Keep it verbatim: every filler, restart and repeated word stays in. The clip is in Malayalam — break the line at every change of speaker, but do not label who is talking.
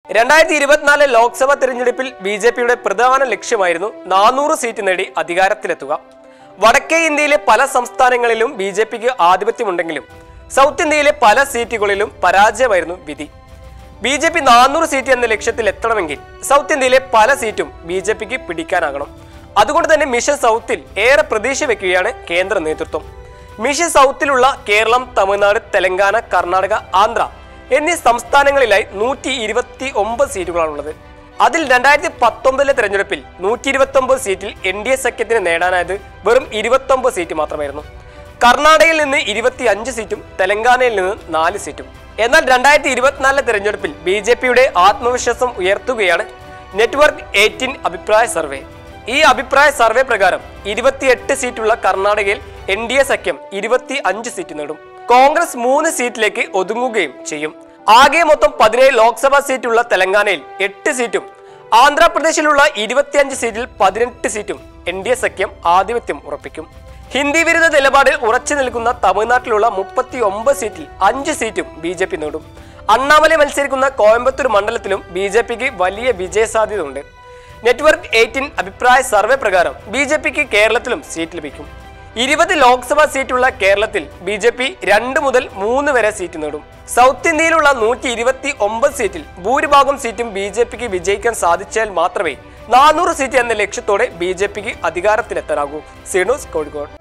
രണ്ടായിരത്തി ഇരുപത്തിനാല് ലോക്സഭാ തെരഞ്ഞെടുപ്പിൽ ബി ജെ പിയുടെ പ്രധാന ലക്ഷ്യമായിരുന്നു നാനൂറ് സീറ്റ് നേടി അധികാരത്തിലെത്തുക. വടക്കേ ഇന്ത്യയിലെ പല സംസ്ഥാനങ്ങളിലും ബി ജെ പിക്ക് ആധിപത്യമുണ്ടെങ്കിലും സൗത്ത് ഇന്ത്യയിലെ പല സീറ്റുകളിലും പരാജയമായിരുന്നു വിധി. ബി ജെ പി നാനൂറ് സീറ്റ് എന്ന ലക്ഷ്യത്തിൽ എത്തണമെങ്കിൽ സൗത്ത് ഇന്ത്യയിലെ പല സീറ്റും ബി ജെ പിക്ക് പിടിക്കാനാകണം. അതുകൊണ്ട് തന്നെ മിഷൻ സൗത്തിൽ ഏറെ പ്രതീക്ഷ വെക്കുകയാണ് കേന്ദ്ര നേതൃത്വം. മിഷൻ സൗത്തിലുള്ള കേരളം, തമിഴ്നാട്, തെലങ്കാന, കർണാടക, ആന്ധ്ര എന്നീ സംസ്ഥാനങ്ങളിലായി നൂറ്റി ഇരുപത്തി ഒമ്പത് സീറ്റുകളാണുള്ളത്. അതിൽ രണ്ടായിരത്തി പത്തൊമ്പതിലെ തെരഞ്ഞെടുപ്പിൽ നൂറ്റി ഇരുപത്തി ഒമ്പത് സീറ്റിൽ എൻ ഡി എ സഖ്യത്തിന് നേടാനായത് വെറും ഇരുപത്തി ഒമ്പത് സീറ്റ് മാത്രമായിരുന്നു. കർണാടകയിൽ നിന്ന് ഇരുപത്തി അഞ്ച് സീറ്റും തെലങ്കാനയിൽ നിന്ന് നാല് സീറ്റും. എന്നാൽ രണ്ടായിരത്തി ഇരുപത്തിനാലിലെ തെരഞ്ഞെടുപ്പിൽ ബി ജെ പിയുടെ ആത്മവിശ്വാസം ഉയർത്തുകയാണ് നെറ്റ്വർക്ക് എയ്റ്റീൻ അഭിപ്രായ സർവേ. ഈ അഭിപ്രായ സർവേ പ്രകാരം ഇരുപത്തിയെട്ട് സീറ്റുള്ള കർണാടകയിൽ എൻ ഡി എ സഖ്യം ഇരുപത്തി അഞ്ച് സീറ്റ് നേടും. കോൺഗ്രസ് മൂന്ന് സീറ്റിലേക്ക് ഒതുങ്ങുകയും ചെയ്യും. ആകെ മൊത്തം പതിനേഴ് ലോക്സഭാ സീറ്റുള്ള തെലങ്കാനയിൽ എട്ട് സീറ്റും ആന്ധ്രാപ്രദേശിലുള്ള ഇരുപത്തിയഞ്ച് സീറ്റിൽ പതിനെട്ട് സീറ്റും എൻ ഡി എ സഖ്യം ആധിപത്യം ഉറപ്പിക്കും. ഹിന്ദി വിരുദ്ധ നിലപാടിൽ ഉറച്ചു നിൽക്കുന്ന തമിഴ്നാട്ടിലുള്ള മുപ്പത്തി ഒമ്പത് സീറ്റിൽ അഞ്ച് സീറ്റും ബി ജെ പി നേടും. അണ്ണാമലൈ മത്സരിക്കുന്ന കോയമ്പത്തൂർ മണ്ഡലത്തിലും ബി ജെ പിക്ക് വലിയ വിജയസാധ്യത ഉണ്ട്. നെറ്റ്വർക്ക് എയ്റ്റീൻ അഭിപ്രായ സർവേ പ്രകാരം ബി ജെ പിക്ക് കേരളത്തിലും സീറ്റ് ലഭിക്കും. ഇരുപത് ലോക്സഭാ സീറ്റുള്ള കേരളത്തിൽ ബി ജെ പി രണ്ട് മുതൽ മൂന്ന് വരെ സീറ്റ് നേടും. സൗത്ത് ഇന്ത്യയിലുള്ള നൂറ്റി ഇരുപത്തി ഒമ്പത് സീറ്റിൽ ഭൂരിഭാഗം സീറ്റും ബി ജെ പിക്ക് വിജയിക്കാൻ സാധിച്ചാൽ മാത്രമേ നാനൂറ് സീറ്റ് എന്ന ലക്ഷ്യത്തോടെ ബി ജെ പിക്ക് അധികാരത്തിലെത്താനാകൂ. C news Kozhikode.